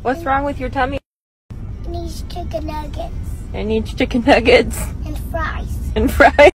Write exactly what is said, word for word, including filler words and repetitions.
What's wrong with your tummy? It needs chicken nuggets. It needs chicken nuggets. And fries. And fries.